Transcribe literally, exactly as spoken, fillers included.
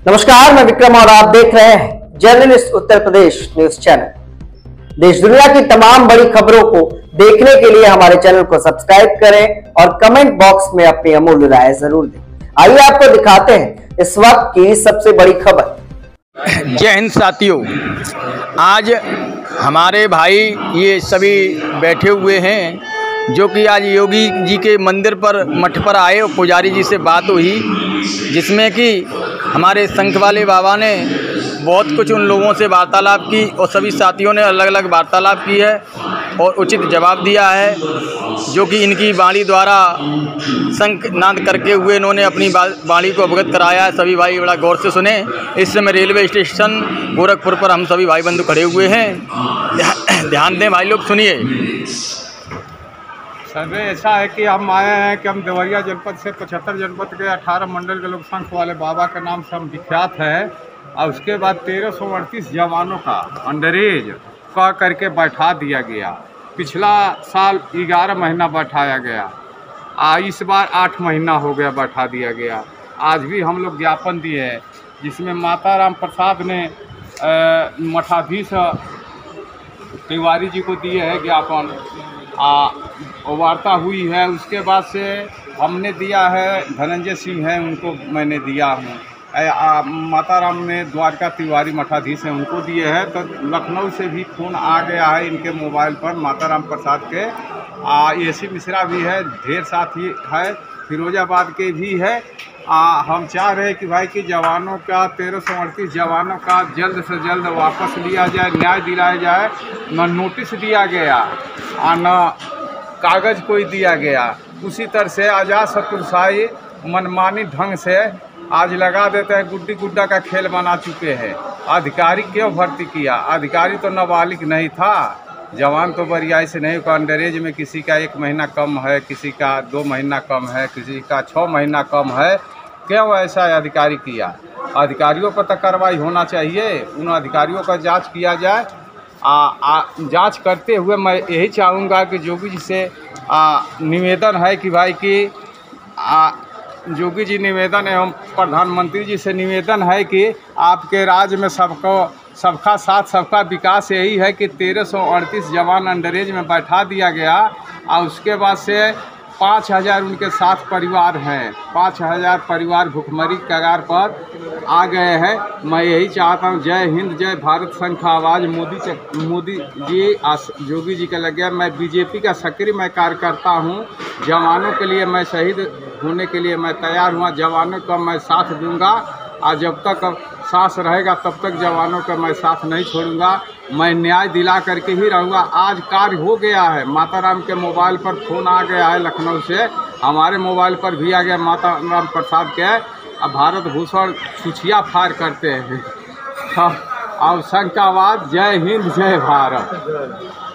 नमस्कार, मैं विक्रम और आप देख रहे हैं journalist Uttar Pradesh news channel. देश दुनिया की तमाम बड़ी खबरों को देखने के लिए हमारे चैनल को सब्सक्राइब करें और कमेंट बॉक्स में अपनी अमूल्य राय जरूर दें। आइए आपको दिखाते हैं इस वक्त की सबसे बड़ी खबर। जय हिंद साथियों, आज हमारे भाई ये सभी बैठे हुए हैं जो कि आज योगी जी के मंदिर पर मठ पर आए और पुजारी जी से बात हुई, जिसमें कि हमारे संख वाले बाबा ने बहुत कुछ उन लोगों से वार्तालाप की और सभी साथियों ने अलग अलग वार्तालाप की है और उचित जवाब दिया है, जो कि इनकी वाणी द्वारा शंख नाद करके हुए इन्होंने अपनी वाणी को अवगत कराया है। सभी भाई बड़ा गौर से सुने। इस समय रेलवे स्टेशन गोरखपुर पर हम सभी भाई बंधु खड़े हुए हैं, ध्यान दें भाई लोग, सुनिए। सर, ऐसा है कि हम आए हैं कि हम देवरिया जनपद से पचहत्तर जनपद के अठारह मंडल के लोग संख वाले बाबा के नाम से हम विख्यात है। और उसके बाद तेरह सौ अड़तीस जवानों का अंडरेज कह करके बैठा दिया गया। पिछला साल ग्यारह महीना बैठाया गया, आ इस बार आठ महीना हो गया बैठा दिया गया। आज भी हम लोग ज्ञापन दिए हैं, जिसमें माता राम प्रसाद ने मठाधीश तिवारी जी को दिए है ज्ञापन, वार्ता हुई है। उसके बाद से हमने दिया है, धनंजय सिंह है उनको मैंने दिया हूँ, माता राम ने द्वारका तिवारी मठाधीश हैं उनको दिए हैं। तो लखनऊ से भी फोन आ गया है इनके मोबाइल पर माता राम प्रसाद के। ए सी मिश्रा भी है, ढेर साथी है, फिरोजाबाद के भी है। आ, हम चाह रहे हैं कि भाई कि जवानों का तेरह सौ अड़तीस जवानों का जल्द से जल्द वापस लिया जाए, न्याय दिलाया जाए। न नोटिस दिया गया और न कागज़ कोई दिया गया। उसी तरह से आज़ाद शत्रुशाही मनमानी ढंग से आज लगा देते हैं, गुड्डी गुड्डा का खेल बना चुके हैं। अधिकारी क्यों भर्ती किया? अधिकारी तो नाबालिग नहीं था, जवान तो बरियाई से नहीं। अंडरेज में किसी का एक महीना कम है, किसी का दो महीना कम है, किसी का छः महीना कम है। क्यों ऐसा अधिकारी किया? अधिकारियों पर तो कार्रवाई होना चाहिए, उन अधिकारियों का जांच किया जाए। आ, आ, जांच करते हुए मैं यही चाहूँगा कि जोगी जी से आ, निवेदन है कि भाई कि आ, जोगी जी निवेदन एवं प्रधानमंत्री जी से निवेदन है कि आपके राज्य में सबको सबका साथ सबका विकास यही है कि तेरह सौ अड़तीस जवान अंडरेज में बैठा दिया गया और उसके बाद से पाँच हज़ार उनके साथ परिवार हैं। पाँच हज़ार परिवार भुखमरी कगार पर आ गए हैं। मैं यही चाहता हूँ, जय हिंद जय भारत संघ का आवाज़ मोदी मोदी जी जोगी जी का लग गया। मैं बीजेपी का सक्रिय मैं कार्यकर्ता हूँ। जवानों के लिए मैं शहीद होने के लिए मैं तैयार हुआ, जवानों का मैं साथ दूंगा और जब तक सांस रहेगा तब तक जवानों का मैं साथ नहीं छोड़ूंगा। मैं न्याय दिला करके ही रहूँगा। आज कार्य हो गया है, माता राम के मोबाइल पर फोन आ गया है लखनऊ से, हमारे मोबाइल पर भी आ गया माता राम प्रसाद के। अब भारत भूषण छुछिया फायर करते हैं और संघ का आवाज़, जय हिंद जय भारत।